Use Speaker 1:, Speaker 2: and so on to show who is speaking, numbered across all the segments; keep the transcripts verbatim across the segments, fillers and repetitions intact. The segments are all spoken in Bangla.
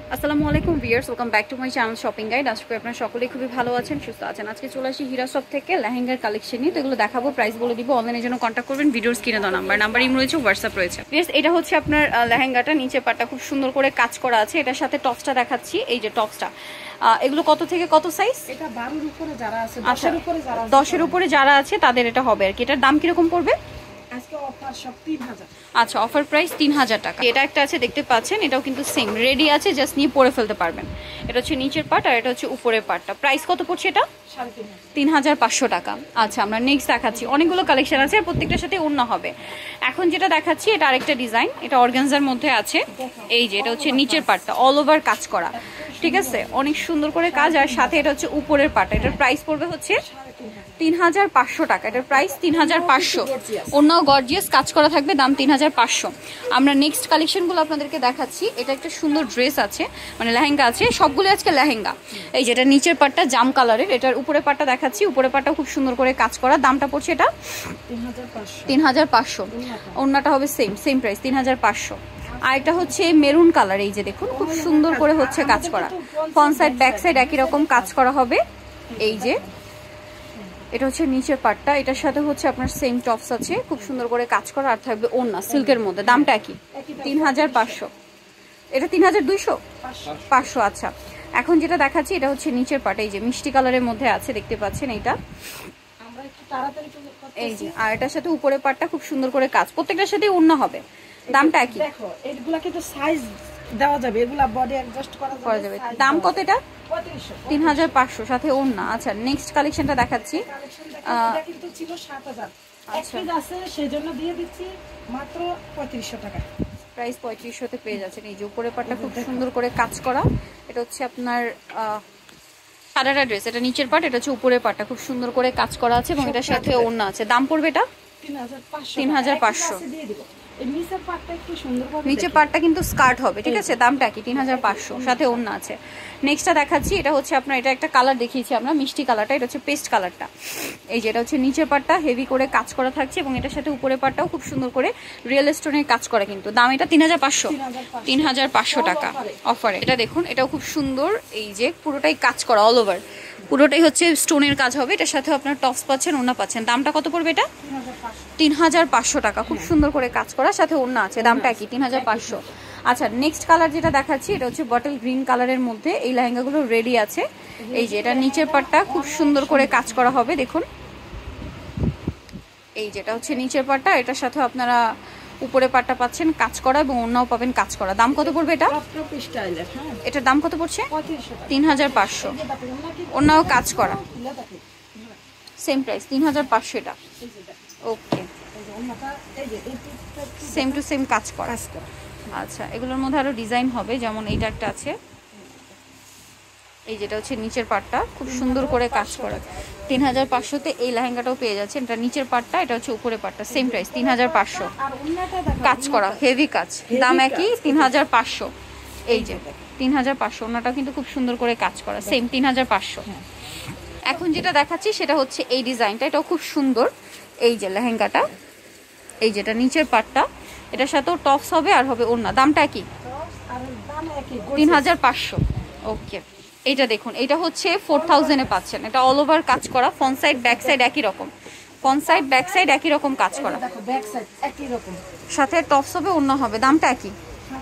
Speaker 1: আসসালামু আলাইকুম viewers, welcome back to my channel shopping guide. আশা করি আপনারা সকলেই খুবই ভালো আছেন, সুস্থ আছেন। আজকে চলে আসি হীরা শপ থেকে লেহেঙ্গার কালেকশন নিয়ে। তো এগুলো দেখাবো, প্রাইস বলে দিব। অনলাইনের জন্য কন্ট্যাক্ট করবেন, ভিডিওর স্ক্রিনে দেওয়া নাম্বার নাম্বার ইম রয়েছে, হোয়াটসঅ্যাপ রয়েছে। ভিউয়ার্স, এটা হচ্ছে আপনার লেহেঙ্গাটা, নিচে পাটটা খুব সুন্দর করে কাজ করা আছে। এটার সাথে টপসটা দেখাচ্ছি, এই যে টপসটা। এগুলো কত থেকে কত সাইজ?
Speaker 2: এটা বারোর উপরে যারা আছে, দশের উপরে যারা আছে,
Speaker 1: দশের উপরে যারা আছে তাদের এটা হবে আর কি। এটার দাম কিরকম পড়বে?
Speaker 2: আজকে অফার সব তিন হাজার।
Speaker 1: আচ্ছা, অফার প্রাইস তিন হাজার টাকা। এটা একটা আছে, দেখতে পাচ্ছেন, এটাও কিন্তু সেম রেডি আছে, জাস্ট নিয়ে পরে ফেলতে পারবেন। এটা হচ্ছে নিচের পার্ট আর এটা হচ্ছে উপরের পার্টটা। প্রাইস কত পড়ছে এটা? তিন হাজার পাঁচশো টাকা। আচ্ছা, আমরা নেক্সট দেখাচ্ছি। অনেকগুলো কালেকশন আছে, প্রত্যেকটার সাথে অন্য হবে। এখন যেটা দেখাচ্ছি এটা আরেকটা ডিজাইন, এটা অর্গানজার মধ্যে আছে। এই যে এটা হচ্ছে নিচের পার্টটা, অল ওভার কাজ করা, ঠিক আছে, অনেক সুন্দর করে কাজ। আর সাথে এটা হচ্ছে উপরের পার্ট। এটার প্রাইস পড়বে হচ্ছে তিন হাজার পাঁচশো টাকা। এটার প্রাইস তিন হাজার পাঁচশো। অন্য গর্জিয়াস কাজ করা থাকবে, দাম তিন হাজার পাঁচশো। আমরা নেক্সট কালেকশনগুলো আপনাদেরকে দেখাচ্ছি। এটা একটা সুন্দর ড্রেস আছে, মানে লেহেঙ্গা আছে, সবগুলো আজকে লেহেঙ্গা। এই যেটা নিচের পার্টটা জাম কালারের, এটার উপরের পার্টটা দেখাচ্ছি। উপরের পার্টটা খুব সুন্দর করে কাজ করা। দামটা পড়ছে এটা তিন হাজার পাঁচশো। অন্যটা হবে সেম সেম প্রাইস, তিন হাজার পাঁচশো। আর এটা হচ্ছে মেরুন কালার। এই যে দেখুন, খুব সুন্দর করে হচ্ছে কাজ করা। ফ্রন্ট সাইড ব্যাক সাইড একই রকম কাজ করা হবে। এই যে এটা হচ্ছে নিচের পার্টটা, এটার সাথে হচ্ছে আপনার সেম টপস আছে, খুব সুন্দর করে কাজ করা। আর থাকবে ওড়না সিল্কের মধ্যে। দামটা কি? তিন হাজার পাঁচশো। এটা তিন হাজার দুইশো পাঁচশো। আচ্ছা, এখন যেটা দেখাচ্ছি এটা হচ্ছে নিচের পার্ট। এই যে মিষ্টি কালারের মধ্যে আছে, দেখতে পাচ্ছেন এইটা। এই যে, আর এটার সাথে উপরের পার্টটা খুব সুন্দর করে কাজ, প্রত্যেকটার সাথে ওড়না হবে। দামটা কি?
Speaker 2: দেখো, এগুলা কিন্তু সাইজ দেওয়া যাবে, এগুলা বডি অ্যাডজাস্ট করা যাবে।
Speaker 1: দাম কত এটা? তিন হাজার পাঁচশো, সাথে ওড়না। আচ্ছা, নেক্সট কালেকশনটা দেখাচ্ছি।
Speaker 2: এটা কিন্তু ছিল সাত হাজার, এক পিস আছে, সেজন্য দিয়ে দিচ্ছি মাত্র পঁয়ত্রিশশো টাকা।
Speaker 1: প্রাইস পঁয়ত্রিশশোতে পেয়ে যাচ্ছেন। এই যে উপরের পাটটা খুব সুন্দর করে কাজ করা। এটা হচ্ছে আপনার সাদাটা ড্রেস, এটা নিচের পাট, এটা হচ্ছে উপরের পাটটা খুব সুন্দর করে কাজ করা আছে এবং এটার সাথে ওড়না আছে। দাম পড়বে এটা তিন হাজার পাঁচশো। নিচের পাটটা কিন্তু স্কার্ট হবে, ঠিক আছে। দামটা কি? তিন হাজার পাঁচশো, সাথে ওড়না আছে। নেক্সটটা দেখাচ্ছি। এটা হচ্ছে আপনার, এটা একটা কালার দেখিয়েছি আমরা, মিষ্টি কালারটা। এটা হচ্ছে পেস্ট কালারটা। এই যে এটা হচ্ছে নিচের পাটটা হেভি করে কাজ করা থাকছে এবং এটার সাথে উপরের পাটটাও খুব সুন্দর করে রিয়েল স্টোনের কাজ করা। কিন্তু দাম এটা তিন হাজার পাঁচশো। তিন হাজার পাঁচশো টাকা অফারে। এটা দেখুন, এটাও খুব সুন্দর। এই যে পুরোটাই কাজ করা, অল ওভার পুরোটাই হচ্ছে স্টোনের কাজ হবে। এটার সাথে আপনার টপস পাচ্ছেন, ওড়না পাচ্ছেন। দামটা কত পড়বে এটা? তিন হাজার পাঁচশো টাকা। খুব সুন্দর করে কাজ করা, সাথে ওড়না আছে। দামটা কি? তিন হাজার পাঁচশো। আচ্ছা, নেক্সট কালার যেটা দেখাচ্ছি এটা হচ্ছে বটল গ্রিন কালারের মধ্যে। এই লেহেঙ্গাগুলো রেডি আছে। এই যে এটা নিচের পাটটা খুব সুন্দর করে কাজ করা হবে, দেখুন। এই যেটা হচ্ছে নিচের পাটটা, এটার সাথে আপনারা উপরে পাটটা পাচ্ছেন কাজ করা এবং ওড়নাও পাবেন কাজ করা। দাম কত পড়বে এটা? এটার দাম কত পড়ছে? তিন হাজার পাঁচশো। ওড়নাও কাজ করা, সেম প্রাইস, তিন হাজার পাঁচশো। এটা ওকে, সেম টু সেম কাজ করা। আচ্ছা, এগুলোর মধ্যে আরো ডিজাইন হবে, যেমন এইটা একটা আছে। এই যেটা হচ্ছে নিচের পাটটা খুব সুন্দর করে কাজ করা। তিন হাজার পাঁচশোতে এই লেহেঙ্গাটাও পেয়ে যাচ্ছে। এটা নিচের পাটটা, এটা হচ্ছে উপরের পাটটা, সেম প্রাইস, তিন হাজার পাঁচশো। কাজ করা, হেভি কাজ, দাম একই, তিন হাজার পাঁচশো। এই যে তিন হাজার পাঁচশো। ওনাটাও কিন্তু খুব সুন্দর করে কাজ করা, সেম তিন হাজার পাঁচশো। এখন যেটা দেখাচ্ছি সেটা হচ্ছে এই ডিজাইনটা, এটাও খুব সুন্দর। এই যে লেহেঙ্গাটা, এই যেটা নিচের পাটটা, এটার সাথেও টপস হবে আর হবে ওড়না। দামটা কি? তিন হাজার পাঁচশো। ওকে, এইটা দেখুন, এটা হচ্ছে ফোর থাউজেন্ডে পাচ্ছেন। এটা অল ওভার কাজ করা, ফ্রন্ট সাইড ব্যাক সাইড একই রকম, ফ্রন্ট সাইড ব্যাক সাইড একই রকম কাজ করা, সাথে টপস হবে, ওড়না হবে। দামটা কি?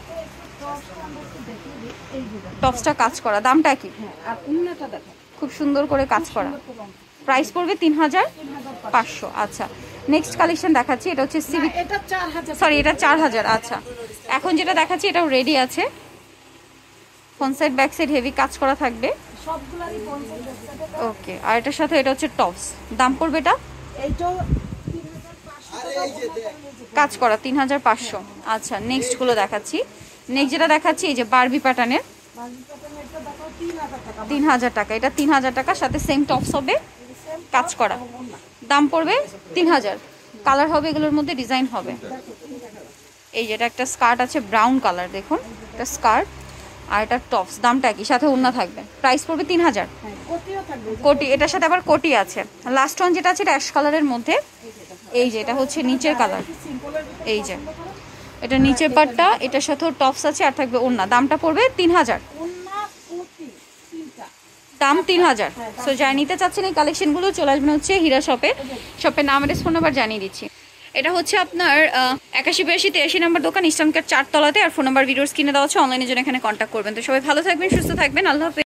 Speaker 1: টপসটা কাজ করা, দামটা কি? খুব সুন্দর করে কাজ করা, প্রাইস পড়বে তিন হাজার পাঁচশো। আচ্ছা, নেক্সট কালেকশন দেখাচ্ছি। এটা হচ্ছে সিভিক, সরি এটা চার হাজার। আচ্ছা, এখন যেটা দেখাচ্ছি এটাও রেডি আছে, front side back side heavy কাজ করা থাকবে। ওকে, আর এটার সাথে এটা হচ্ছে টপস। দাম পড়বে এটা কাজ করা, তিন হাজার পাঁচশো। আচ্ছা, নেক্সট গুলো দেখাচ্ছি। নেক্সট যেটা দেখাচ্ছি এই যে বারবি প্যাটার্নের, তিন হাজার টাকা। এটা তিন হাজার টাকা, সাথে সেম টপস হবে, কাজ করা। দাম পড়বে তিন হাজার। কালার হবে এগুলোর মধ্যে, ডিজাইন হবে। এই যেটা একটা স্কার্ট আছে ব্রাউন কালার, দেখুন এটা স্কার্ট আর এটা টপস। দামটা কি? সাথে ওড়না থাকবে। প্রাইস পড়বে তিন হাজার। কোটি, এটার সাথে আবার কোটি আছে। লাস্ট ওয়ান যেটা আছে এটা অ্যাশ কালারের মধ্যে। এই যে এটা হচ্ছে নিচের কালার, এই যে এটা নিচের পাটটা, এটার সাথেও টপস আছে আর থাকবে ওড়না। দামটা পড়বে তিন হাজার, দাম তিন হাজার। সো যারা নিতে চাচ্ছেন এই কালেকশনগুলো চলে আসবেন হচ্ছে হীরা শপে। শপের নাম আর ফোন নাম্বার জানিয়ে দিচ্ছি। এটা হচ্ছে আপনার একাশি বিরাশি তেরাশি নাম্বার দোকান, ইস্টার্ন কার্ড চারতলাতে। আর ফোন নাম্বার ভিডিওস কিনে দেওয়া হচ্ছে, অনলাইনের জন্য এখানে কন্ট্যাক্ট করবেন। তো সবাই ভালো থাকবেন, সুস্থ থাকবেন, আল্লাহ হাফেজ।